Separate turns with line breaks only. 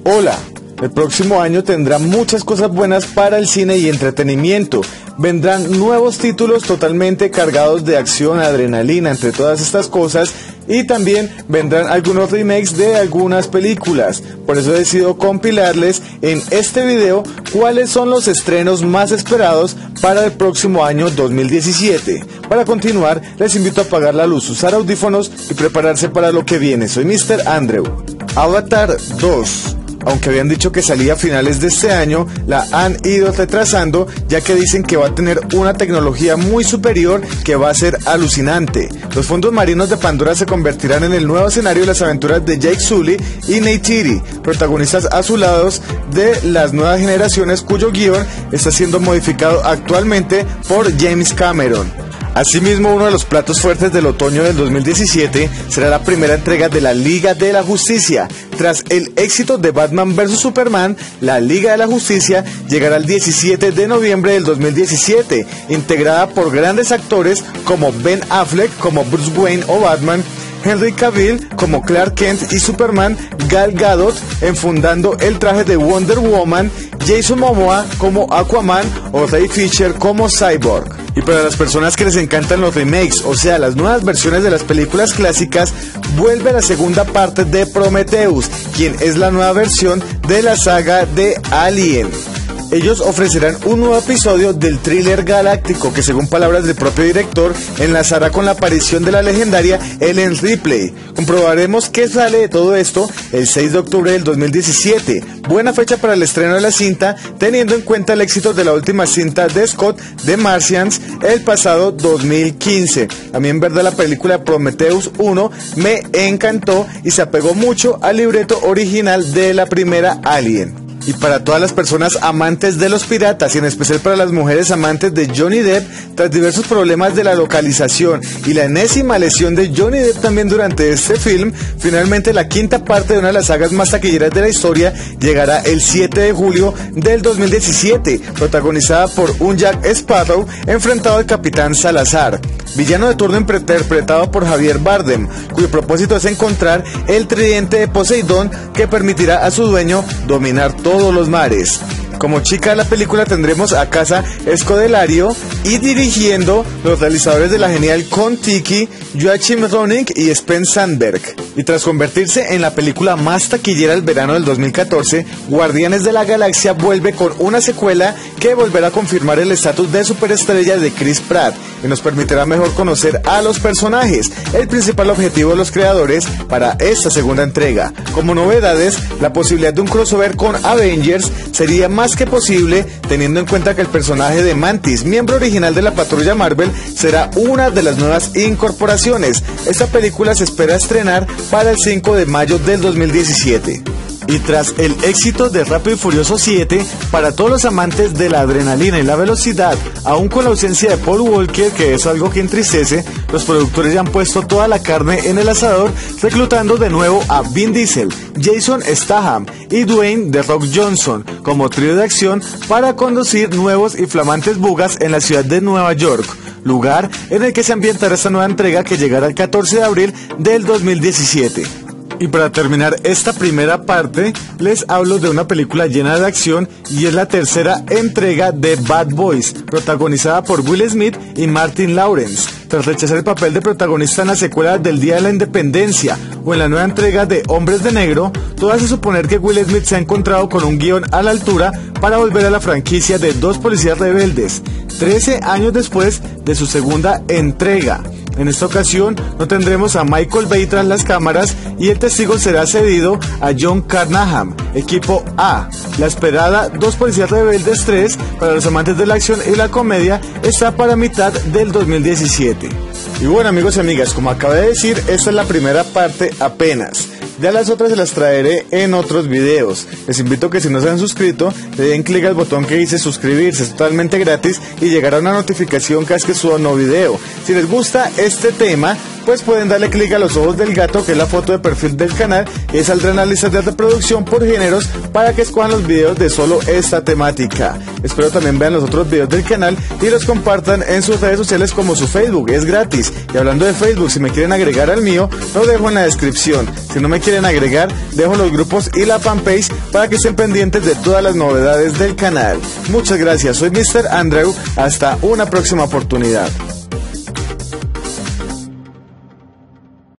Hola, el próximo año tendrá muchas cosas buenas para el cine y entretenimiento. Vendrán nuevos títulos totalmente cargados de acción, adrenalina, entre todas estas cosas, y también vendrán algunos remakes de algunas películas. Por eso he decidido compilarles en este video cuáles son los estrenos más esperados para el próximo año 2017. Para continuar, les invito a apagar la luz, usar audífonos y prepararse para lo que viene. Soy Mr. Andrew. Avatar 2. Aunque habían dicho que salía a finales de este año, la han ido retrasando, ya que dicen que va a tener una tecnología muy superior que va a ser alucinante. Los fondos marinos de Pandora se convertirán en el nuevo escenario de las aventuras de Jake Sully y Neytiri, protagonistas azulados de las nuevas generaciones, cuyo guión está siendo modificado actualmente por James Cameron. Asimismo, uno de los platos fuertes del otoño del 2017 será la primera entrega de la Liga de la Justicia. Tras el éxito de Batman vs Superman, la Liga de la Justicia llegará el 17 de noviembre del 2017, integrada por grandes actores como Ben Affleck como Bruce Wayne o Batman, Henry Cavill como Clark Kent y Superman, Gal Gadot enfundando el traje de Wonder Woman, Jason Momoa como Aquaman o Ray Fisher como Cyborg. Y para las personas que les encantan los remakes, o sea, las nuevas versiones de las películas clásicas, vuelve la segunda parte de Prometheus, quien es la nueva versión de la saga de Alien. Ellos ofrecerán un nuevo episodio del thriller galáctico que, según palabras del propio director, enlazará con la aparición de la legendaria Ellen Ripley. Comprobaremos qué sale de todo esto el 6 de octubre del 2017. Buena fecha para el estreno de la cinta, teniendo en cuenta el éxito de la última cinta de Scott, The Martians, el pasado 2015. A mí en verdad la película Prometheus 1 me encantó y se apegó mucho al libreto original de la primera Alien. Y para todas las personas amantes de los piratas y en especial para las mujeres amantes de Johnny Depp, tras diversos problemas de la localización y la enésima lesión de Johnny Depp también durante este film, finalmente la quinta parte de una de las sagas más taquilleras de la historia llegará el 7 de julio del 2017, protagonizada por un Jack Sparrow enfrentado al Capitán Salazar, villano de turno interpretado por Javier Bardem, cuyo propósito es encontrar el tridente de Poseidón que permitirá a su dueño dominar todos los mares. Como chica de la película tendremos a Casa Scodelario y dirigiendo los realizadores de la genial Kon-Tiki, Joachim Ronig y Sven Sandberg. Y tras convertirse en la película más taquillera del verano del 2014, Guardianes de la Galaxia vuelve con una secuela que volverá a confirmar el estatus de superestrella de Chris Pratt y nos permitirá mejor conocer a los personajes, el principal objetivo de los creadores para esta segunda entrega. Como novedades, la posibilidad de un crossover con Avengers sería más que posible, teniendo en cuenta que el personaje de Mantis, miembro original de la Patrulla Marvel, será una de las nuevas incorporaciones. Esta película se espera estrenar para el 5 de mayo del 2017. Y tras el éxito de Rápido y Furioso 7, para todos los amantes de la adrenalina y la velocidad, aún con la ausencia de Paul Walker, que es algo que entristece, los productores ya han puesto toda la carne en el asador, reclutando de nuevo a Vin Diesel, Jason Statham y Dwayne The Rock Johnson como trío de acción para conducir nuevos y flamantes bugas en la ciudad de Nueva York, lugar en el que se ambientará esta nueva entrega que llegará el 14 de abril del 2017. Y para terminar esta primera parte, les hablo de una película llena de acción y es la tercera entrega de Bad Boys, protagonizada por Will Smith y Martin Lawrence. Tras rechazar el papel de protagonista en la secuela del Día de la Independencia o en la nueva entrega de Hombres de Negro, todo hace suponer que Will Smith se ha encontrado con un guión a la altura para volver a la franquicia de Dos Policías Rebeldes, 13 años después de su segunda entrega. En esta ocasión no tendremos a Michael Bay tras las cámaras y el testigo será cedido a John Carnahan, equipo A. La esperada Dos Policías Rebeldes 3 para los amantes de la acción y la comedia está para mitad del 2017. Y bueno, amigos y amigas, como acabé de decir, esta es la primera parte apenas. Ya las otras se las traeré en otros videos. Les invito a que si no se han suscrito, le den clic al botón que dice suscribirse, es totalmente gratis y llegará una notificación cada vez que suba un nuevo video. Si les gusta este tema, pues pueden darle clic a los ojos del gato, que es la foto de perfil del canal, y saldrán las listas de reproducción por géneros para que escojan los videos de solo esta temática. Espero también vean los otros videos del canal y los compartan en sus redes sociales como su Facebook, es gratis. Y hablando de Facebook, si me quieren agregar al mío, lo dejo en la descripción. Si no me quieren agregar, dejo los grupos y la fanpage para que estén pendientes de todas las novedades del canal. Muchas gracias, soy Mr. Andrew, hasta una próxima oportunidad.